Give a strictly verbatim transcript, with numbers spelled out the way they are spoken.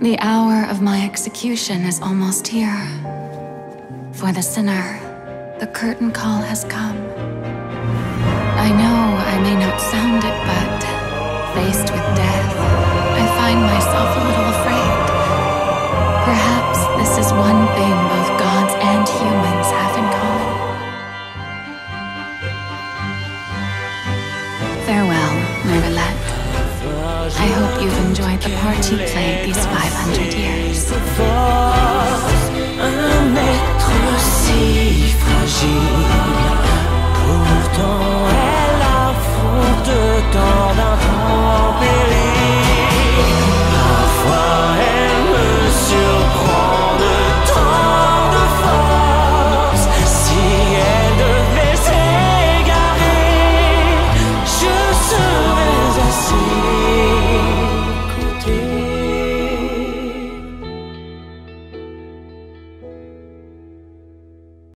The hour of my execution is almost here. For the sinner, the curtain call has come. I know I may not sound it, but faced with death, I find myself a little afraid. Perhaps this is one thing both gods and humans have in common. Farewell, Vaguelette. I hope you've enjoyed the part you played these five hundred years. Un être si fragile, pourtant elle affronte